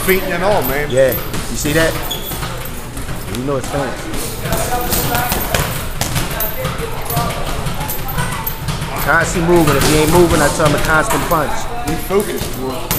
feinting and all, man. Yeah. You see that? You know it's feinting. Constantly moving. If he ain't moving, I tell him a constant punch. Be focused, boy.